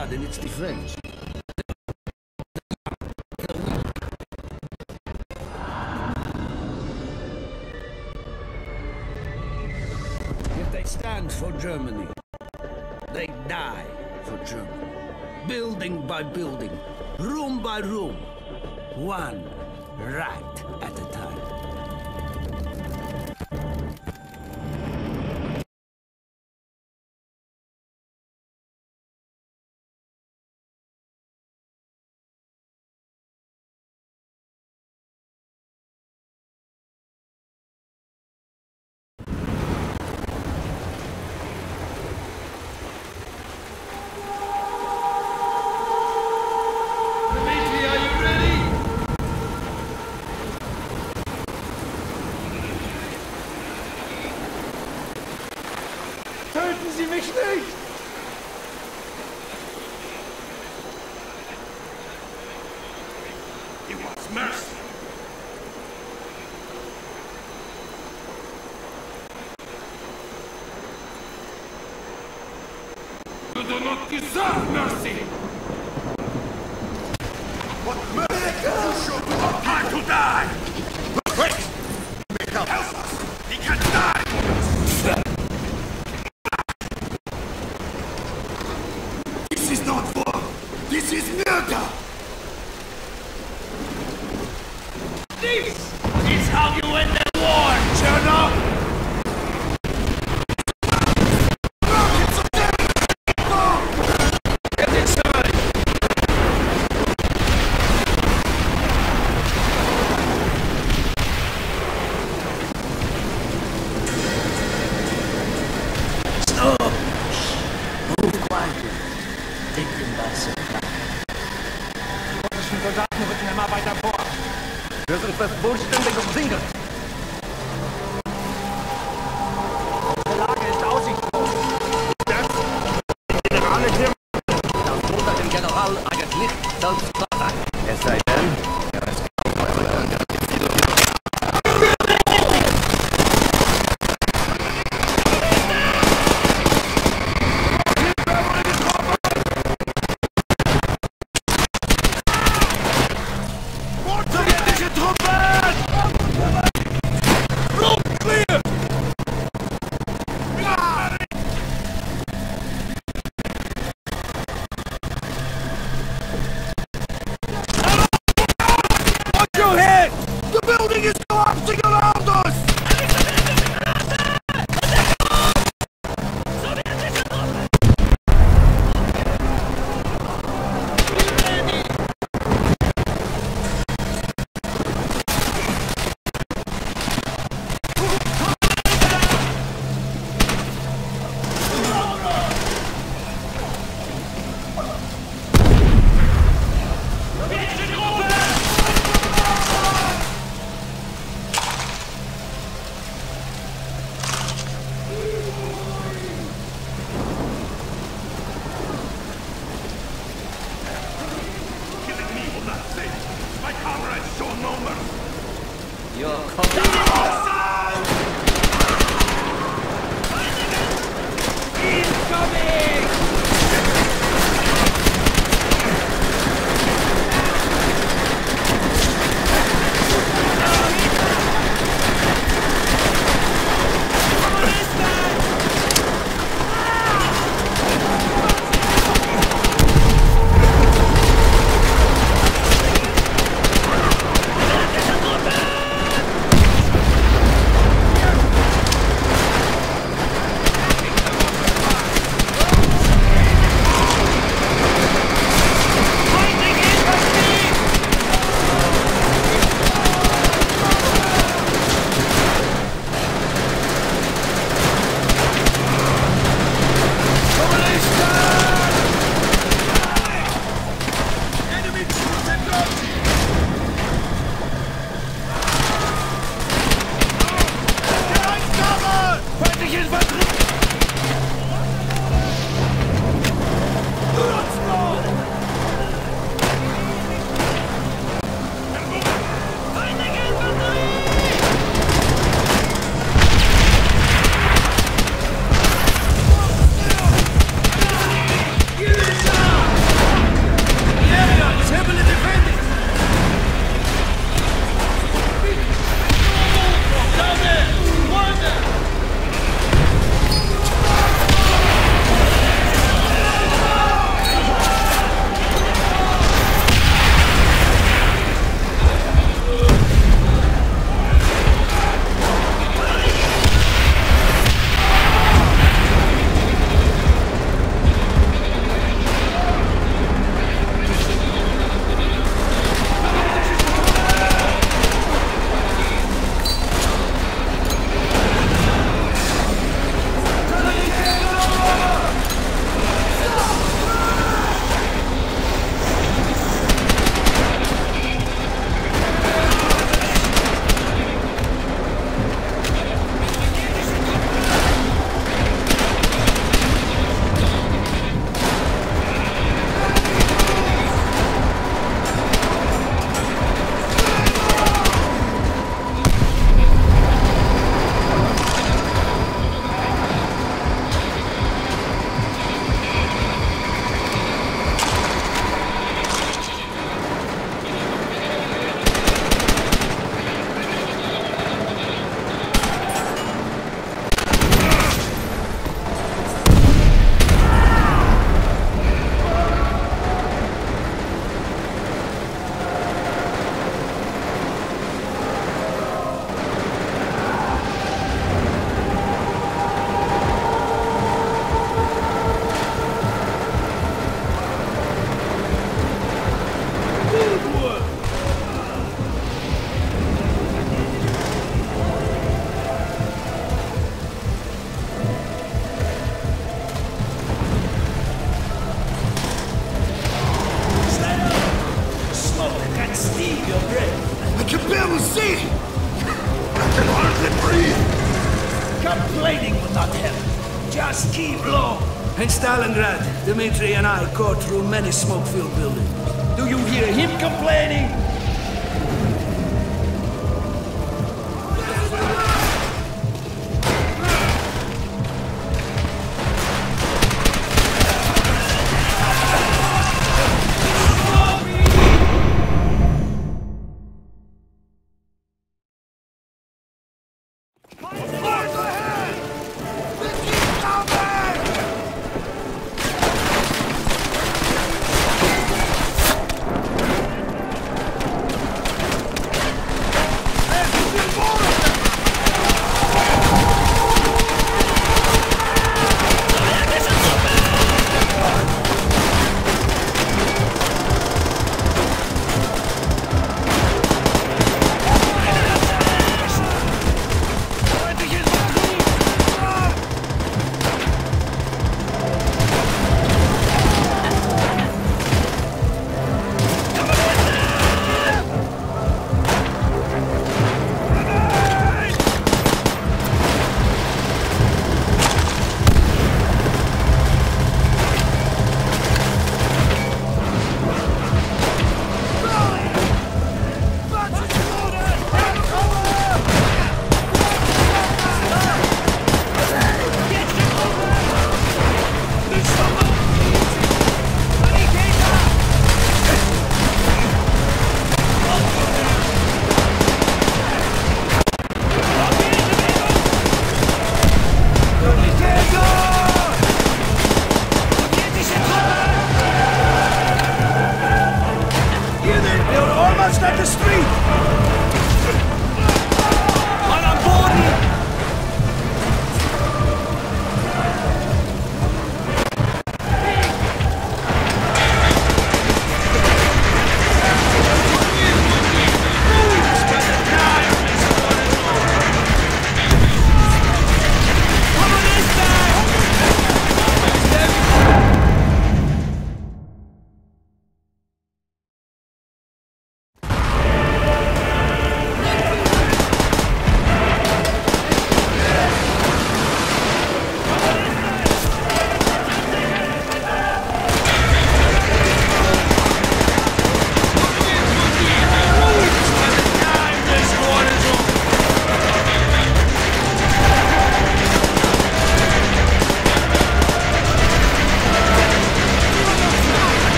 blood in its defense. If they stand for Germany, they die for Germany. Building by building, room by room, one rat at a time. Töten Sie mich nicht! He wants mercy. You do not deserve mercy! What mercy? You should not have to die! Quick! Help us! He can die! This is not war! This is murder! This is how you win the war, Chernobyl! Get inside! Stop! Move quietly. Take them by surprise. Die russischen Soldaten rücken immer weiter vor. Wir sind fast vollständig umsingelt. Die Lage ist aussichtslos. Das? Die Generale Tim? Das unter dem General eigentlich selbst sagen. Es sei denn, er ist Sowjetische Truppen! Room clear! believe you're brave. I can barely see! I can hardly breathe! Complaining will not help. Just keep low. In Stalingrad, Dmitri and I go through many smoke-filled buildings. Do you hear him complaining?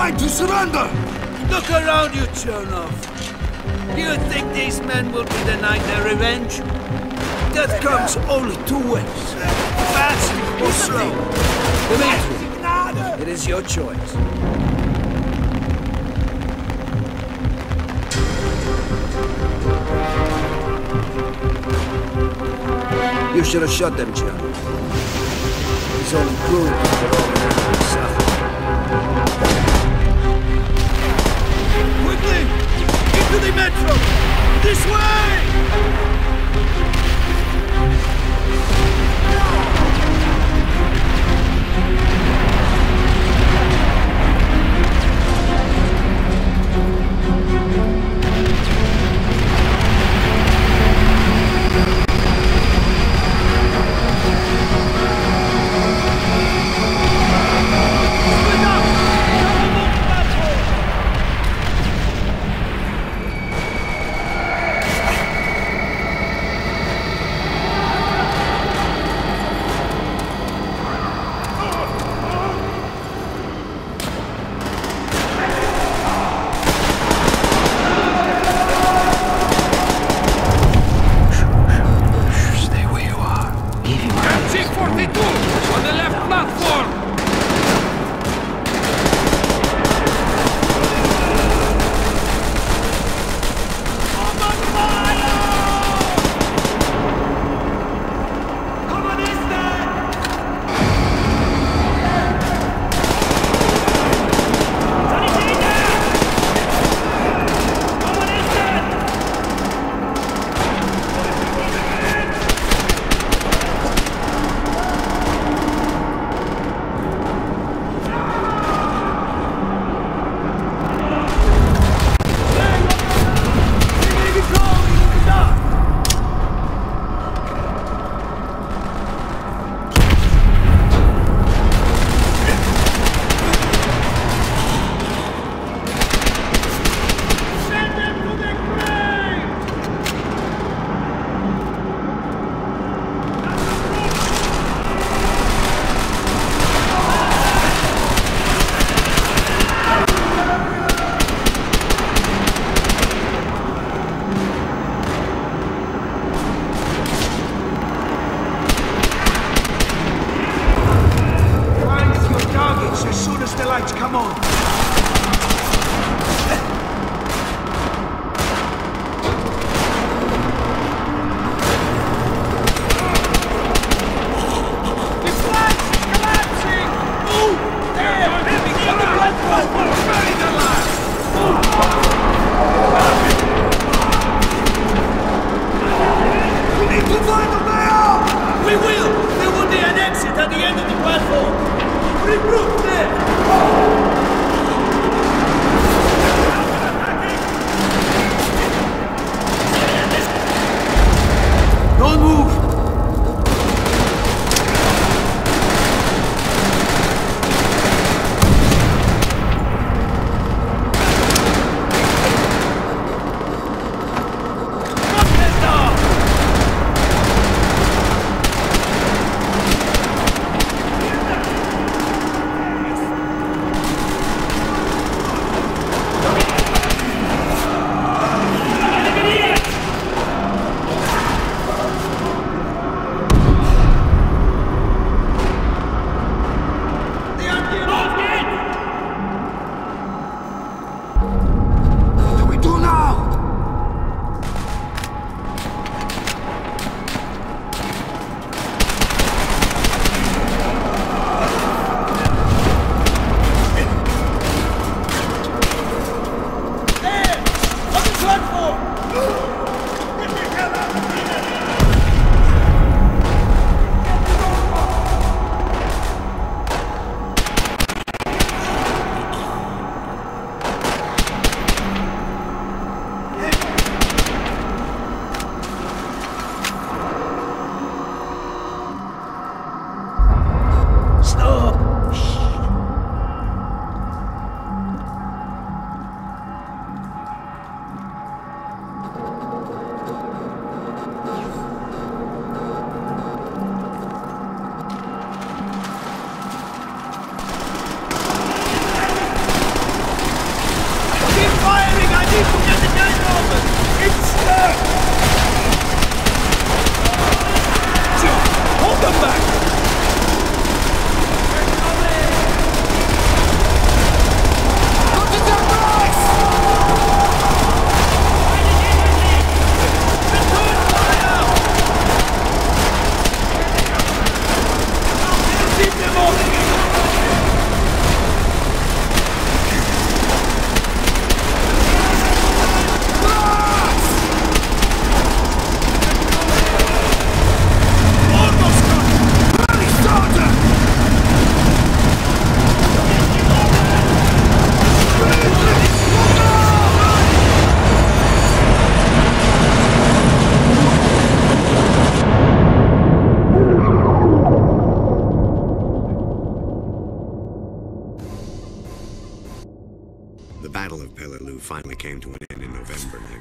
mind to surrender! Look around you, Chernov. Do you think these men will be denied their revenge? Death comes only two ways. Fast or slow. Dmitri, it is your choice. You should have shot them, Chernov. It's only proof that all the enemies suffer. Quickly! Into the metro! This way!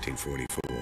1944.